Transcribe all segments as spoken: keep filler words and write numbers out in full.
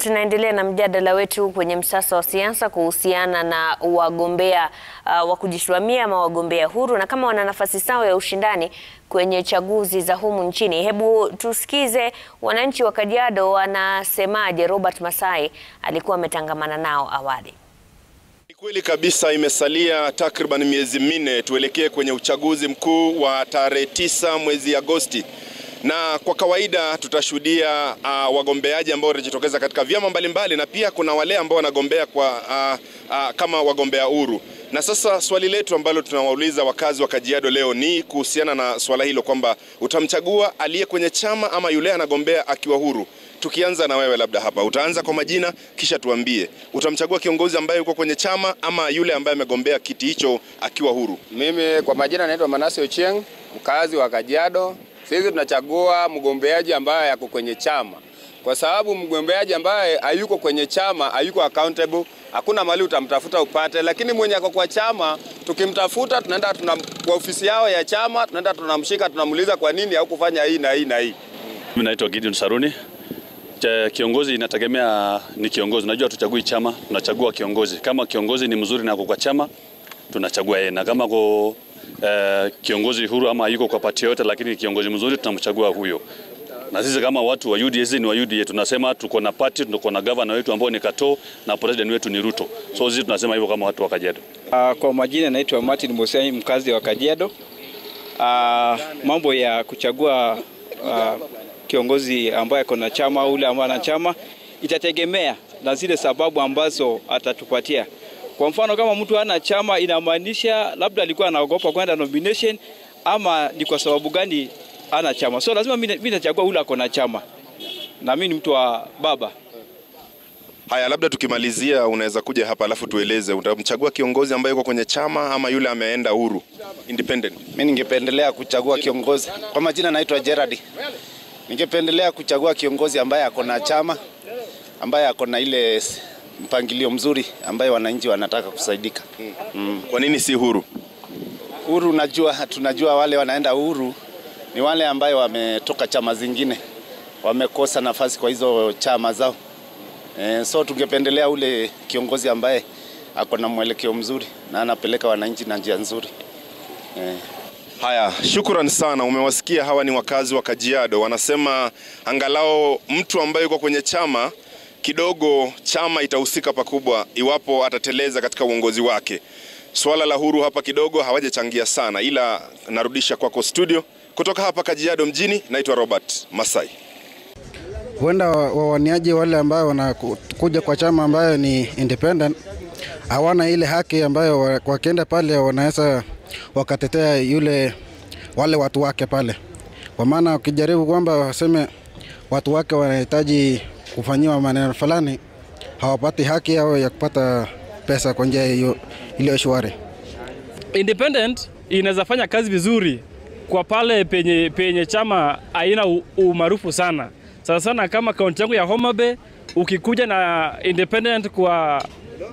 tunaendelea na mjadala wetu kwenye msasa wa siasa kuhusiana na wagombea uh, wa kujisimamia ama wagombea huru na kama wana nafasi sawa ya ushindani kwenye chaguzi za humu nchini. Hebu tusikize wananchi wa Kajiado wanasemaje. Robert Masai alikuwa ametangamana nao awali. Ni kweli kabisa, imesalia takriban miezi minne tuelekee kwenye uchaguzi mkuu wa tarehe tisa mwezi Agosti. Na kwa kawaida tutashuhudia uh, wagombeaji ambao wanajitokeza katika vyama mbalimbali na pia kuna wale ambao wanagombea kwa uh, uh, kama wagombea huru. Na sasa swali letu ambalo tunawauliza wakazi wa Kajiado leo ni kuhusiana na swala hilo kwamba utamchagua aliye kwenye chama ama yule anagombea akiwa huru. Tukianza na wewe labda hapa, utaanza kwa majina kisha tuambie utamchagua kiongozi ambaye yuko kwenye chama ama yule ambaye amegombea kiti hicho akiwa huru. Mimi kwa majina naitwa Manase Ochieng, mkazi wa Kajiado. Sisi tunachagua mgombeaji ambaye yako kwenye chama. Kwa sababu mgombeaji ambaye hayuko kwenye chama, hayuko accountable, hakuna mali utamtafuta upate. Lakini mwenye ako kwa chama, tukimtafuta tunaenda tuna kwa ofisi yao ya chama, tunaenda tunamshika, tunamuuliza kwa nini haukufanya hii na hii na hii. Mimi naitwa Gideon Saruni. Kiongozi inategemea ni kiongozi. Unajua tuchagui chama, tunachagua kiongozi. Kama kiongozi ni mzuri na ako kwa chama, tunachagua yeye. Na kama kwa Uh, kiongozi huru ama yuko kwa party yote lakini kiongozi mzuri tunamchagua huyo. Na sisi kama watu wa U D A ni wa U D A tunasema tuko na party, tuko na governor wetu ambao ni Kato na president wetu ni Ruto. So sisi tunasema hivyo kama watu wa Kajiado. Uh, kwa majina naitwa Martin Mosai, mkazi wa Kajiado. Uh, mambo ya kuchagua uh, kiongozi ambaye kuna chama ule ambaye ana chama itategemea na zile sababu ambazo atatupatia. Kwa mfano kama mtu hana chama inamaanisha labda alikuwa anaogopa kwenda nomination ama ni kwa sababu gani hana chama. So lazima mimi nachagua ule ako na chama. Na mimi ni mtu wa baba. Haya, labda tukimalizia unaweza kuja hapa alafu tueleze utamchagua kiongozi ambaye yuko kwenye chama ama yule ameenda huru independent. Mimi ningependelea kuchagua kiongozi. Kwa majina naitwa Gerard. Ningependelea kuchagua kiongozi ambaye ako na chama, ambaye ako na ile mpangilio mzuri ambaye wananchi wanataka kusaidika. Mm. Kwa nini si huru? Huru najua tunajua wale wanaenda huru ni wale ambaye wametoka chama zingine. Wamekosa nafasi kwa hizo chama zao. E, so tungependelea ule kiongozi ambaye ako na mwelekeo mzuri na anapeleka wananchi na njia nzuri. E. Haya, shukrani sana. Umewasikia hawa ni wakazi wa Kajiado. Wanasema angalao mtu ambaye yuko kwenye chama kidogo chama itahusika pakubwa iwapo atateleza katika uongozi wake. Swala la huru hapa kidogo hawajachangia sana, ila narudisha kwako studio. Kutoka hapa Kajiado mjini, naitwa Robert Masai. Huenda wawaniaji wale ambao wanakuja kwa chama ambayo ni independent hawana ile haki ambayo wakienda pale wanaweza wakatetea yule wale watu wake pale. Kwa maana ukijaribu kwamba waseme watu wake wanahitaji kufanyiwa maneno fulani, hawapati haki yao ya kupata pesa kwa njia hiyo ile shwari. Independent inaweza fanya kazi vizuri kwa pale penye penye chama haina umaarufu sana. Sana sana kama kaunti yangu ya Homa Bay, ukikuja na independent kwa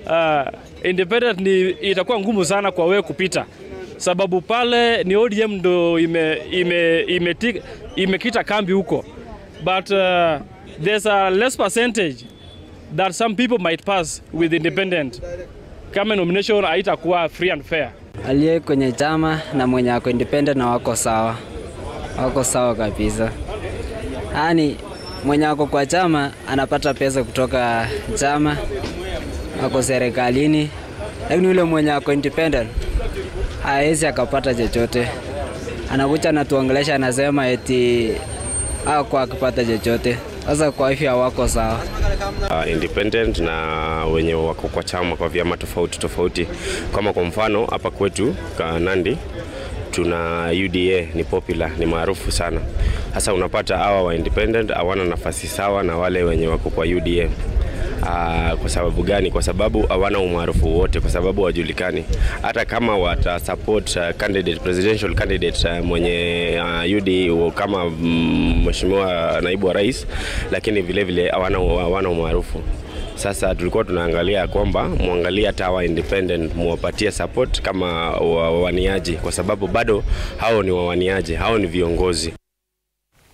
uh, independent ni itakuwa ngumu sana kwa wewe kupita. Sababu pale ni O D M ndo ime ime imekita ime kambi huko. But uh, there's a less percentage that some people might pass with independent. Kama nomination haitakuwa free and fair. Aliye kwenye chama na mwenye ako independent na wako sawa. Wako sawa kabisa. Yaani mwenye ako kwa chama anapata pesa kutoka chama, ako serikalini. Lakini yule mwenye ako independent hawezi akapata chochote. Anakuja na tuongelesha anasema eti hako akipata chochote. Sasa kwa hivyo wako sawa. Uh, independent na wenye wako kwa chama kwa vyama tofauti tofauti. Kama kwa mfano hapa kwetu Nandi tuna U D A ni popular, ni maarufu sana. Sasa unapata hawa wa independent hawana nafasi sawa na wale wenye wako kwa U D A. Uh, kwa sababu gani? Kwa sababu hawana umaarufu wote, kwa sababu wajulikani. Hata kama wata support uh, candidate, presidential candidate uh, mwenye uh, U D A kama mm, mheshimiwa naibu wa rais, lakini vile vile hawana hawana umaarufu. Sasa tulikuwa tunaangalia kwamba muangalia tawa independent muwapatie support kama wawaniaji, kwa sababu bado hao ni wawaniaji, hao ni viongozi.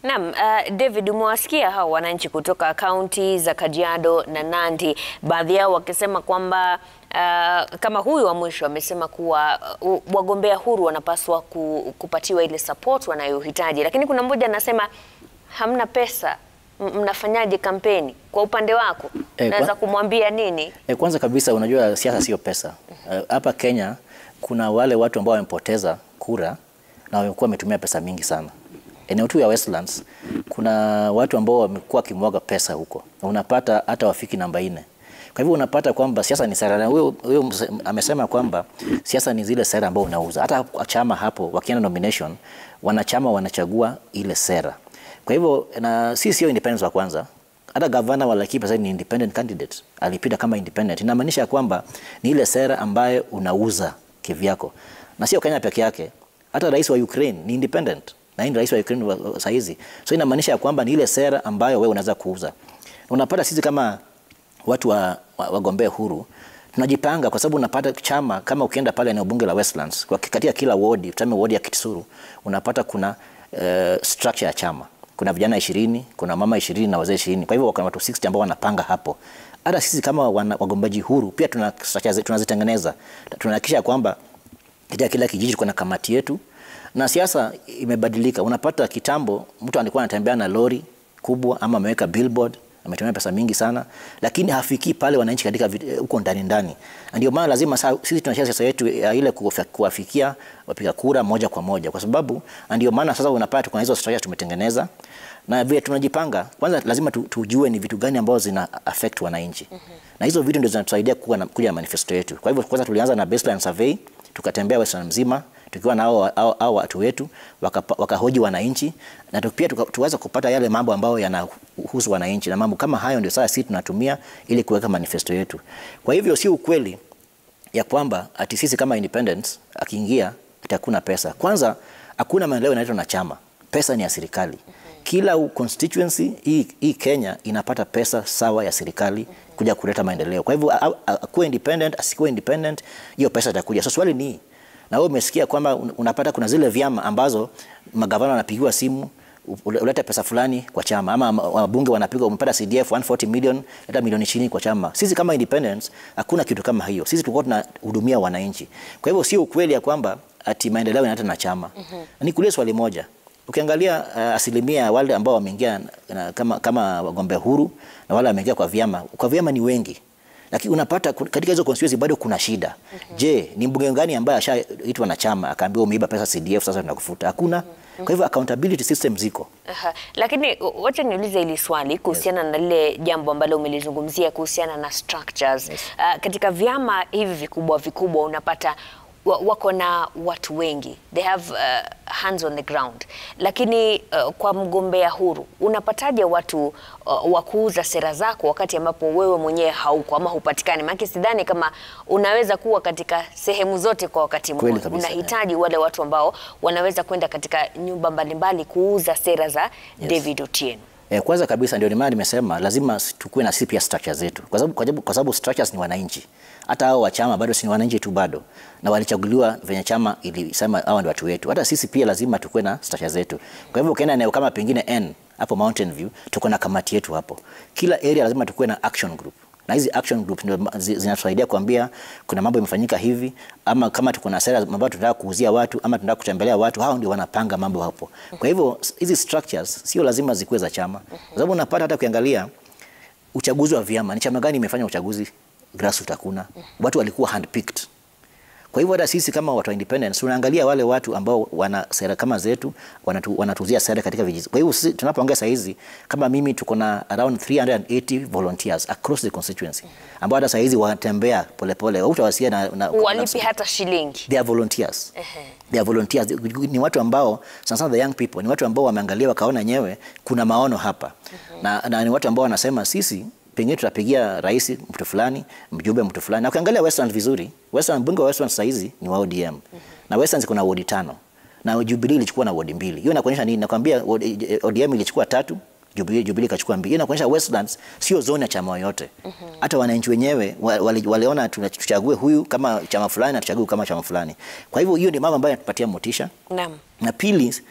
Naam, uh, David, umewasikia hao wananchi kutoka kaunti za Kajiado na Nandi, baadhi yao wakisema kwamba uh, kama huyu wa mwisho amesema kuwa uh, wagombea huru wanapaswa ku, kupatiwa ile support wanayohitaji, lakini kuna mmoja anasema hamna pesa, mnafanyaje kampeni? Kwa upande wako e, naweza kumwambia nini? E, kwanza kabisa unajua siasa sio pesa. Hapa uh, Kenya kuna wale watu ambao wamepoteza kura na wamekuwa wametumia pesa mingi sana. Eneo tu ya Westlands kuna watu ambao wamekuwa kimwaga pesa huko. Unapata hata wafiki namba nne. Kwa hivyo unapata kwamba siasa ni sera. Huyo huyo amesema kwamba siasa ni zile sera ambao unauza. Hata chama hapo wakienda nomination, wanachama wanachagua ile sera. Kwa hivyo na sisi sio independence wa kwanza. Hata governor wa Laikipia sasa ni independent candidate. Alipita kama independent. Inamaanisha kwamba ni ile sera ambayo unauza kivyako. Na sio Kenya peke yake. Hata rais wa Ukraine ni independent. Na ni rais wa Ukraine saa hizi. So inamaanisha kwamba ni ile sera ambayo wewe unaweza kuuza. Unapata sisi kama watu wa wagombea huru tunajipanga kwa sababu unapata chama kama ukienda pale eneo bunge la Westlands kwa katika kila ward, tuseme ward ya Kitisuru, unapata kuna uh, structure ya chama. Kuna vijana ishirini, kuna mama ishirini na wazee ishirini. Kwa hivyo wakana watu sitini ambao wanapanga hapo. Hata sisi kama wagombaji huru pia tuna structure tunazitengeneza. Tunahakikisha kwamba katika kila kijiji kuna kamati yetu. Na siasa imebadilika. Unapata kitambo mtu alikuwa anatembea na lori kubwa ama ameweka billboard, ametumia pesa mingi sana, lakini hafiki pale wananchi katika huko ndani ndani. Ndio maana lazima sisi tunashia siasa yetu ya ile kuwafikia wapiga kura moja kwa moja, kwa sababu ndio maana sasa unapata kuna hizo strategies tumetengeneza na vile tunajipanga. Kwanza lazima tu, tujue ni vitu gani ambao zina affect wananchi. Mm -hmm. Na hizo vitu ndio zinatusaidia kuwa na kuja manifesto yetu. Kwa hivyo kwanza tulianza na baseline survey, tukatembea Western mzima tukiwa na hao hao watu wetu wakahoji waka wananchi, na pia tuweza kupata yale mambo ambayo yanahusu wananchi, na mambo kama hayo ndio sasa sisi tunatumia ili kuweka manifesto yetu. Kwa hivyo si ukweli ya kwamba ati sisi kama independents akiingia itakuna pesa. Kwanza hakuna maendeleo yanaletwa na chama. Pesa ni ya serikali. Kila constituency hii, hii Kenya inapata pesa sawa ya serikali kuja kuleta maendeleo. Kwa hivyo akuwe independent, asikuwe independent, hiyo pesa itakuja. So swali ni, na wewe umesikia kwamba unapata kuna zile vyama ambazo magavana wanapigiwa simu uleta pesa fulani kwa chama, ama wabunge wanapigwa umepata C D F one hundred forty million, leta milioni ishirini kwa chama. Sisi kama independents hakuna kitu kama hiyo. Sisi tulikuwa tunahudumia wananchi. Kwa hivyo sio ukweli ya kwamba ati maendeleo yanaleta na chama. Mm -hmm. Nikuulize swali moja. Ukiangalia uh, asilimia wale ambao wameingia uh, kama kama wagombea huru na wale wameingia kwa vyama, kwa vyama ni wengi. Lakini unapata katika hizo constituency bado kuna shida. Mm -hmm. Je, ni mbunge gani ambaye ashaitwa na chama akaambiwa umeiba pesa C D F sasa tunakufuta? Hakuna. Mm -hmm. Kwa hivyo accountability system ziko. Aha. Lakini wacha niulize hili swali kuhusiana, yes, na lile jambo ambalo umelizungumzia kuhusiana na structures. Yes. Uh, katika vyama hivi vikubwa vikubwa unapata wako na watu wengi, they have uh, hands on the ground, lakini uh, kwa mgombea huru unapataje watu uh, wa kuuza sera zako wakati ambapo wewe mwenyewe hauko ama hupatikani? Maana sidhani kama unaweza kuwa katika sehemu zote kwa wakati mmoja. Unahitaji wale watu ambao wanaweza kwenda katika nyumba mbalimbali kuuza sera za, yes, David Otieno. Eh, kwanza kabisa ndio maana nimesema lazima tukue na C P S structure zetu. Kwa sababu kwa sababu structures ni wananchi. Hata hao wa chama bado si wananchi tu bado. Na walichaguliwa venye chama ilisema hao ndio watu wetu. Hata sisi pia lazima tukue na structure zetu. Kwa hivyo ukienda eneo kama pengine N hapo Mountain View, tuko na kamati yetu hapo. Kila area lazima tukue na action group. Na hizi action group ndio zinatusaidia kuambia kuna mambo yamefanyika hivi, ama kama tuko na sera ambazo tunataka kuuzia watu ama tunataka kutembelea watu, hao ndio wanapanga mambo hapo. Kwa hivyo hizi structures sio lazima zikuwe za chama. Kwa sababu unapata hata kuangalia uchaguzi wa vyama, ni chama gani imefanya uchaguzi? Grassroots hakuna. Watu walikuwa handpicked. Kwa hivyo hata sisi kama watu wa independence tunaangalia wale watu ambao wana sera kama zetu, wanatu, wanatuzia sera katika vijiji. Kwa hivyo tunapoongea saa hizi kama mimi tuko na around three hundred eighty volunteers across the constituency ambao hata saa hizi wanatembea polepole. Utawasia na, na walipi hata shilingi. They are volunteers. Uh -huh. They are volunteers. Ni watu ambao sana sana the young people, ni watu ambao wameangalia wakaona nyewe kuna maono hapa. Uh -huh. Na, na ni watu ambao wanasema sisi pengine tutapigia rais mtu fulani, mjumbe mtu fulani. Na ukiangalia Westlands vizuri, Westlands bunge wa Westlands saa hizi ni wa O D M. Mm -hmm. Na Westlands kuna ward tano. Na Jubilee ilichukua na ward mbili. Hiyo inakuonyesha nini? Nakwambia O D M ilichukua tatu, Jubilee Jubilee ikachukua mbili. Hiyo inakuonyesha Westlands sio zone ya chama yote. Mm -hmm. Hata wananchi wenyewe wale waliona tuchague huyu kama chama fulani na tuchague kama chama fulani. Kwa hivyo hiyo ni mambo ambayo yanatupatia motisha. Naam. Na pili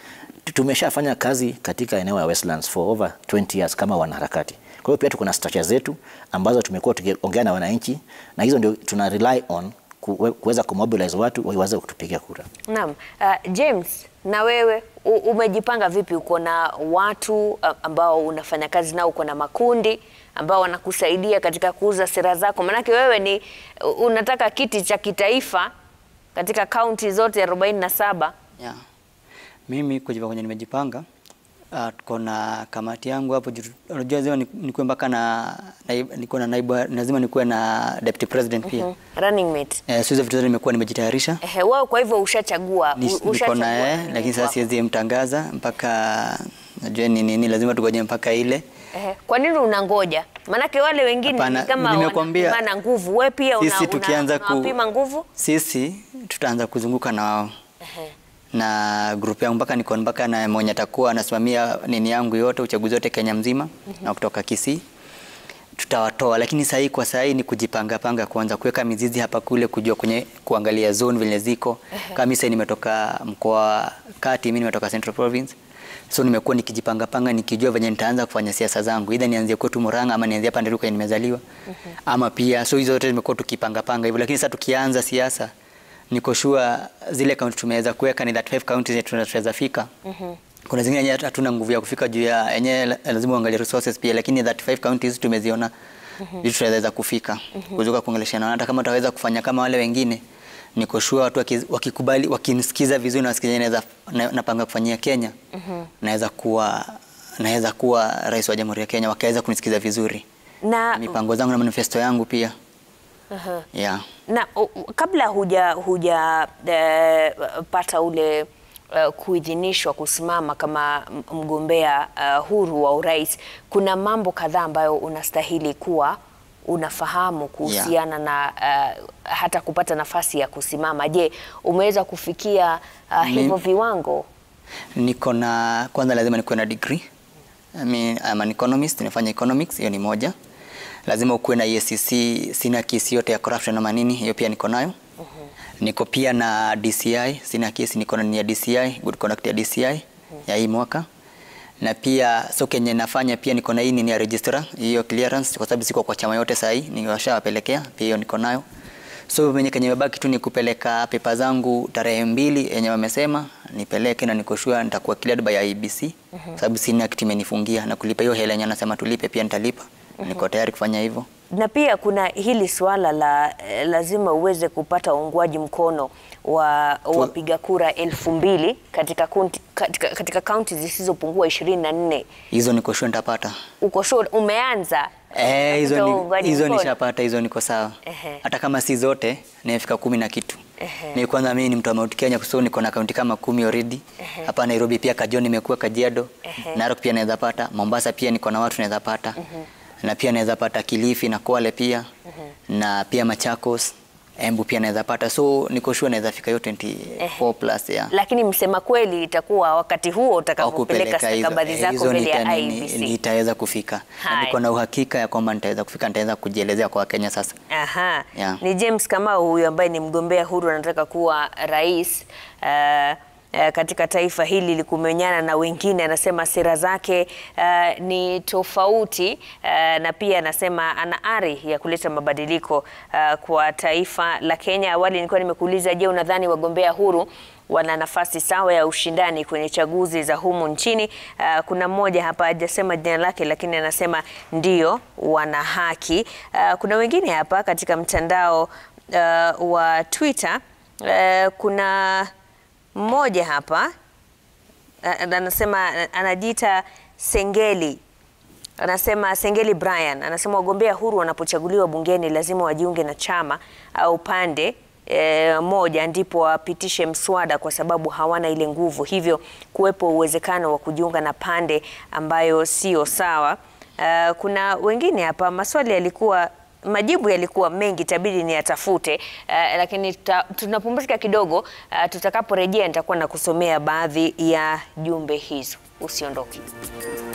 tumeshafanya kazi katika eneo ya Westlands for over twenty years kama wanaharakati. Kwa hiyo pia tuko na structure zetu ambazo tumekuwa tukiongea na wananchi, na hizo ndio tuna rely on kuweza kumobilize watu waweze kutupigia kura. Naam. Uh, James, na wewe umejipanga vipi? Uko na watu ambao unafanya kazi nao, uko na makundi ambao wanakusaidia katika kuuza sera zako? Manake wewe ni unataka kiti cha kitaifa katika kaunti zote arobaini na saba. Yeah. Mimi kujipanga kwenye nimejipanga, uh, tuko na kamati yangu hapo. Unajua lazima nikuwe mpaka na niko na naibu, lazima nikuwe na deputy president pia. Mm -hmm. Running mate. Eh, sio vitu nimekuwa nimejitayarisha. Eh, wewe kwa hivyo ushachagua, ushachagua. Niko na eh, lakini sasa siwezi mtangaza mpaka najua ni nini, lazima tugoje mpaka ile. Eh, kwa nini unangoja? Manake wale wengine Apana, kama wana nguvu, wewe pia una, sisi tukianza una, unapima nguvu? Sisi tutaanza kuzunguka na wao. Eh. Na group yangu mpaka niko mpaka na mwenye atakuwa anasimamia nini yangu yote, uchaguzi wote Kenya mzima. Mm -hmm. Na kutoka Kisii tutawatoa, lakini sasa kwa sasa ni kujipanga panga, kuanza kuweka mizizi hapa kule, kujua kwenye kuangalia zone vile ziko. Kama mimi nimetoka mkoa kati, mimi nimetoka Central Province. So nimekuwa nikijipanga panga, nikijua venye nitaanza kufanya siasa zangu, either nianzie kwetu Murang'a ama nianzie hapa Nderuka nimezaliwa. Mm -hmm. Ama pia so hizo zote nimekuwa tukipanga panga hivyo, lakini sasa tukianza siasa niko sure zile kaunti tumeweza kuweka ni that five counties zetu tunaweza fika. Mhm. Mm, kuna zingine hatuna nguvu ya kufika juu ya yenyewe, lazima uangalie resources pia, lakini that five counties tumeziona. Mhm. Mm, tunaweza kufika. Mm -hmm. Kuzuka kuongeleshana, hata kama tutaweza kufanya kama wale wengine, niko sure watu wakikubali, wakinisikiza vizuri na wasikiza naweza napanga kufanyia Kenya. Mhm. Mm, naweza kuwa naweza kuwa rais wa Jamhuri ya Kenya wakaweza kunisikiza vizuri. Na mipango zangu na manifesto yangu pia. Uh-huh. Yeah. Na uh, kabla huja huja uh, pata ule uh, kuidhinishwa kusimama kama mgombea uh, huru wa urais, kuna mambo kadhaa ambayo unastahili kuwa unafahamu kuhusiana. Yeah. Na uh, hata kupata nafasi ya kusimama. Je, umeweza kufikia uh, hivyo viwango? Niko na, kwanza lazima nikuwe na degree. I mean, I'm an economist, nifanya economics, hiyo ni moja. Lazima ukuwe na E A C C, sina kesi yote ya corruption na manini, hiyo pia niko nayo. Uh -huh. Niko pia na D C I, sina kesi, niko na ya D C I, good conduct ya D C I. Uh -huh. Ya hii mwaka. Na pia so kenye nafanya pia niko na hii ni ya registrar, hiyo clearance, kwa sababu siko kwa chama yote sasa hii, niwashawapelekea, pia hiyo niko nayo. So mwenye kenye mabaki tu ni kupeleka pepa zangu tarehe mbili yenye wamesema nipeleke, na niko sure nitakuwa cleared by I E B C. Uh -huh. Sababu sina kitu imenifungia, na kulipa hiyo hela yenye anasema tulipe pia nitalipa. Uh -huh. Niko tayari kufanya hivyo. Na pia kuna hili swala la lazima uweze kupata uungwaji mkono wa wapiga kura elfu mbili katika kaunti katika, katika kaunti zisizopungua ishirini na nne. Hizo niko sure nitapata. Uko sure umeanza? Eh, hizo ni, hizo nishapata, hizo niko sawa. Ehe. Hata kama si zote nimefika kumi na kitu. Ehe. Ni kwanza mimi ni mtu wa Mount Kenya, kwa sababu niko na kaunti kama kumi already. Ehe. Hapa Nairobi pia Kajiado nimekuwa, Kajiado. Ehe. Narok pia naweza pata, Mombasa pia niko na watu naweza pata. Ehe. Na pia naweza pata Kilifi na Kwale pia. Ehe. Na pia Machakos, Embu pia naweza pata, so niko sure naweza fika hiyo twenty-four plus ya. Lakini msema kweli itakuwa wakati huo utakapopeleka stakabadhi zako mbele ya I E B C nitaweza kufika. Na niko na uhakika ya kwamba nitaweza kufika, nitaweza kujielezea kwa Kenya sasa. Aha. Yeah. Ni James Kamau huyu ambaye ni mgombea huru, anataka kuwa rais uh, Uh, katika taifa hili likumenyana na wengine. Anasema sera zake uh, ni tofauti uh, na pia anasema ana ari ya kuleta mabadiliko uh, kwa taifa la Kenya. Awali nilikuwa nimekuuliza, je, unadhani wagombea huru wana nafasi sawa ya ushindani kwenye chaguzi za humu nchini? Uh, kuna mmoja hapa hajasema jina lake, lakini anasema ndio wana haki. Uh, kuna wengine hapa katika mtandao uh, wa Twitter. Uh, kuna mmoja hapa anasema, anajiita Sengeli, anasema Sengeli Brian, anasema wagombea huru wanapochaguliwa bungeni lazima wajiunge na chama au pande e, moja ndipo wapitishe mswada, kwa sababu hawana ile nguvu, hivyo kuwepo uwezekano wa kujiunga na pande ambayo sio sawa. Uh, kuna wengine hapa, maswali yalikuwa majibu yalikuwa mengi, tabidi ni yatafute, uh, lakini tunapumzika kidogo. Uh, tutakaporejea nitakuwa na kusomea baadhi ya jumbe hizo. Usiondoke.